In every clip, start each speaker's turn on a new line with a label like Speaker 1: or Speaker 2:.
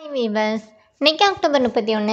Speaker 1: Hi viewers, இன்னைக்கு October 31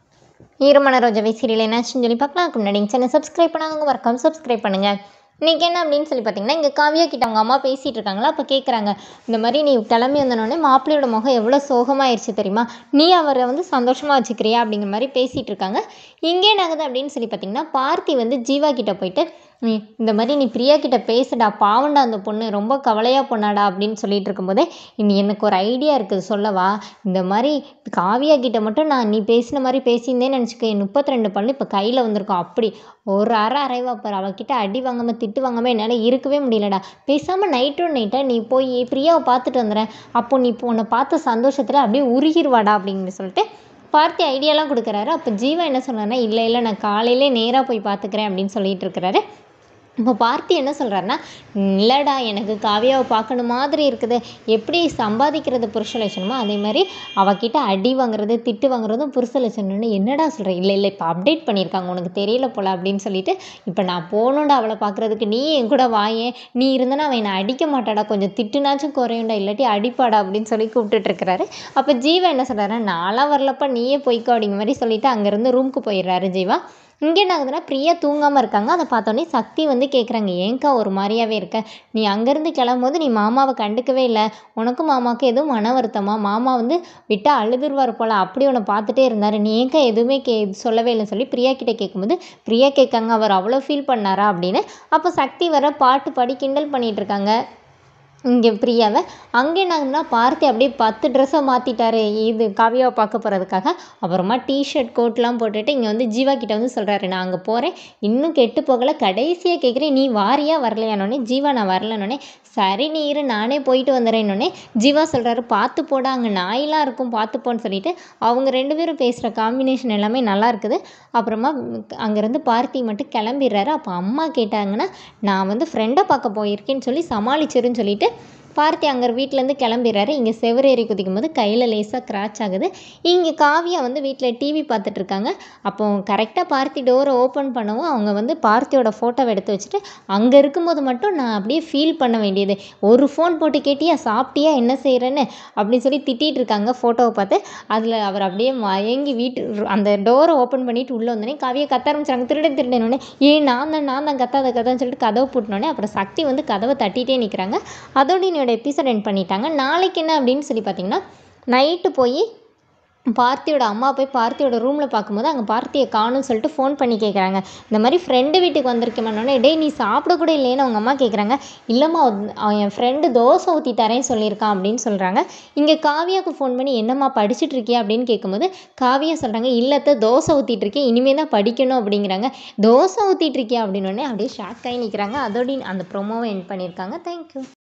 Speaker 1: ஈரமான ரோஜாவை சீரியல் என்னாச்சுன்னு சொல்லி பார்க்கலாம். அதுக்கு முன்னாடி சேனல் சப்ஸ்கிரைப் பண்ணாங்க, மறக்காம சப்ஸ்கிரைப் பண்ணுங்கள். இன்றைக்கி என்ன அப்படின்னு சொல்லி பார்த்தீங்கன்னா, இங்கே காவியா கிட்ட அவங்க அம்மா பேசிகிட்டு இருக்காங்களா. அப்போ கேட்குறாங்க, இந்த மாதிரி நீ கிளம்பி வந்தனோடனே மாப்பிள்ளையோட முகம் எவ்வளோ சோகமாயிருச்சு தெரியுமா, நீ அவரை வந்து சந்தோஷமாக வச்சுக்கிறியா அப்படிங்கிற மாதிரி பேசிகிட்டு இருக்காங்க. இங்கே என்னாகுது அப்படின்னு சொல்லி பார்த்தீங்கன்னா, பார்த்தி வந்து ஜீவா கிட்ட போயிட்டு இந்த மாதிரி நீ பிரியா கிட்ட பேசுடா, பாவண்டா அந்த பொண்ணு ரொம்ப கவலையாக பொண்ணாடா அப்படின்னு சொல்லிட்டு இருக்கும்போதே, இனி எனக்கு ஒரு ஐடியா இருக்குது சொல்லவா. இந்த மாதிரி காவியா கிட்ட மட்டும் நான் நீ பேசின மாதிரி பேசியிருந்தேன்னு நினச்சிக்க, 32 பல்லு இப்போ கையில் வந்திருக்கோம். அப்படி ஒரு அரைவா பாரு, அவகிட்ட அடி வாங்காமல் திட்டு வாங்காமல் என்னால் இருக்கவே முடியலடா. பேசாமல் நைட்டாக நீ போய் பிரியாவை பார்த்துட்டு வந்துடுறேன். அப்போ நீ இப்போ உன்னை பார்த்த சந்தோஷத்தில் அப்படியே உருகிடுவாடா அப்படின்னு சொல்லிட்டு பார்த்தி ஐடியாலாம் கொடுக்குறாரு. அப்போ ஜீவா என்ன சொன்னார்னா, இல்லை நான் காலையிலே நேராக போய் பார்த்துக்கிறேன் அப்படின்னு சொல்லிட்டு இருக்கிறாரு. இப்போ பார்த்தி என்ன சொல்கிறாருன்னா, இல்லைடா எனக்கு காவியாவை பார்க்கணும் மாதிரி இருக்குது. எப்படி சம்பாதிக்கிறது புருஷ லட்சணமோ அதே மாதிரி அவகிட்ட அடி வாங்குறது திட்டு வாங்குறதும் புருஷ லட்சணம்னு. என்னடா சொல்கிறேன், இல்லை இப்போ அப்டேட் பண்ணியிருக்காங்க, உனக்கு தெரியல போல் அப்படின்னு சொல்லிட்டு, இப்போ நான் போகணுண்டா அவளை பார்க்குறதுக்கு, நீ என் கூட வாயேன், நீ இருந்தனா அவன் என்னை அடிக்க மாட்டாடா, கொஞ்சம் திட்டுனாச்சும் குறையும்டா, இல்லாட்டி அடிப்பாடா அப்படின்னு சொல்லி கூப்பிட்டுட்ருக்கிறாரு. அப்போ ஜீவா என்ன சொல்கிறாருன்னா, நான்லாம் வரலப்பா நீயே போய்க்கோ அப்படிங்கிற மாதிரி சொல்லிவிட்டு அங்கேருந்து ரூமுக்கு போயிடுறாரு ஜீவா. இங்கே என்ன ஆகுதுன்னா, பிரியா தூங்காமல் இருக்காங்க. அதை பார்த்தோன்னே சக்தி வந்து கேட்குறாங்க, ஏங்க்கா ஒரு மாதிரியாவே இருக்க, நீ அங்கேருந்து கிளம்பும்போது நீ மாமாவை கண்டுக்கவே இல்லை, உனக்கும் மாமாவுக்கு எதுவும் மன வருத்தமா, மாமா வந்து விட்டால் அழுதுருவார் போல், அப்படி உன்னை பார்த்துட்டே இருந்தார், நீ ஏங்க்கா எதுவுமே சொல்லவே இல்லைன்னு சொல்லி பிரியா கிட்டே கேட்கும்போது, பிரியா கேட்காங்க அவர் அவ்வளோ ஃபீல் பண்ணாரா அப்படின்னு. அப்போ சக்தி வர பாட்டு பாடி கிண்டல் பண்ணிகிட்டு இருக்காங்க இங்கே பிரியாவை. அங்கே என்னாகுதுன்னா, பார்த்தி அப்படியே 10 ட்ரெஸ்ஸை மாற்றிட்டாரு இது காவியாவை பார்க்க போகிறதுக்காக. அப்புறமா டிஷர்ட் கோட்லாம் போட்டுட்டு இங்கே வந்து ஜீவா கிட்ட வந்து சொல்கிறாரு, நான் அங்கே போகிறேன், இன்னும் கெட்டு போகலை, கடைசியாக கேட்குறேன் நீ வாரியா வரலையானோடனே. ஜீவா நான் வரலன்னொடனே, சரி நீ இரு நானே போயிட்டு வந்துடுறேன்னொடனே ஜீவா சொல்கிறாரு, பார்த்து போடா அங்கே நாயெலாம் இருக்கும் பார்த்துப்போன்னு சொல்லிட்டு அவங்க 2 பேரும் பேசுகிற காம்பினேஷன் எல்லாமே நல்லா இருக்குது. அப்புறமா அங்கேருந்து பார்த்தி மட்டும் கிளம்பிடுறாரு. அப்போ அம்மா கேட்டாங்கன்னா, நான் வந்து ஃப்ரெண்டை பார்க்க போயிருக்கேன்னு சொல்லி சமாளிச்சிருன்னு சொல்லிட்டு பார்த்தி அங்கே வீட்டிலேருந்து கிளம்பிடுறாரு. இங்கே செவரேறி குதிக்கும் போது கையில் லேசாக கிராச் ஆகுது. இங்கே காவியா வந்து வீட்டில் டிவி பார்த்துட்ருக்காங்க. அப்போ கரெக்டாக பார்த்தி டோரை ஓப்பன் பண்ணவும் அவங்க வந்து பார்த்தியோட ஃபோட்டோவை எடுத்து வச்சுட்டு, அங்கே இருக்கும்போது மட்டும் நான் அப்படியே ஃபீல் பண்ண வேண்டியது, ஒரு ஃபோன் போட்டு கேட்டியா சாப்பிட்டியா என்ன செய்கிறேன்னு அப்படின்னு சொல்லி திட்டிகிட்டு இருக்காங்க ஃபோட்டோவை பார்த்து. அதில் அவர் அப்படியே மயங்கி அந்த டோரை ஓப்பன் பண்ணிவிட்டு உள்ளே வந்தோடனே காவியா கத்த ஆரம்பிச்சாங்க, திருடனோடனே நான் தான் கத்தாதான்னு சொல்லிட்டு கதவை பூட்டினோடனே அப்புறம் சக்தி வந்து கதவை தட்டிகிட்டே நிற்கிறாங்க. அதோடு என்னோட எபிசோட் எண்ட் பண்ணிட்டாங்க. நாளைக்கு என்ன அப்படின்னு சொல்லி பார்த்தீங்கன்னா, நைட்டு போய் பார்த்தியோட அம்மா போய் பார்த்தியோட ரூமில் பார்க்கும்போது அங்கே பார்த்தியை காணும்னு சொல்லிட்டு ஃபோன் பண்ணி கேட்குறாங்க, இந்த மாதிரி ஃப்ரெண்டு வீட்டுக்கு வந்திருக்கேமானோடனே, டேய் நீ சாப்பிடக்கூட இல்லைன்னு அவங்க அம்மா கேட்குறாங்க. இல்லைம்மா என் ஃப்ரெண்டு தோசை ஊற்றி தரேன்னு சொல்லியிருக்கான் அப்படின்னு சொல்கிறாங்க. இங்கே காவியாவுக்கு ஃபோன் பண்ணி என்னம்மா படிச்சுட்டு இருக்கியா அப்படின்னு கேட்கும்போது காவியா சொல்கிறாங்க, இல்லத்தை தோசை ஊற்றிட்டு இருக்கேன், இனிமேல் தான் படிக்கணும் அப்படிங்கிறாங்க. தோசை ஊற்றிட்டு இருக்கியா அப்படின்னோடனே அப்படியே ஷாக் ஆகி நிற்கிறாங்க. அதோட அந்த ப்ரோமோவை எண்ட் பண்ணியிருக்காங்க. தேங்க்யூ.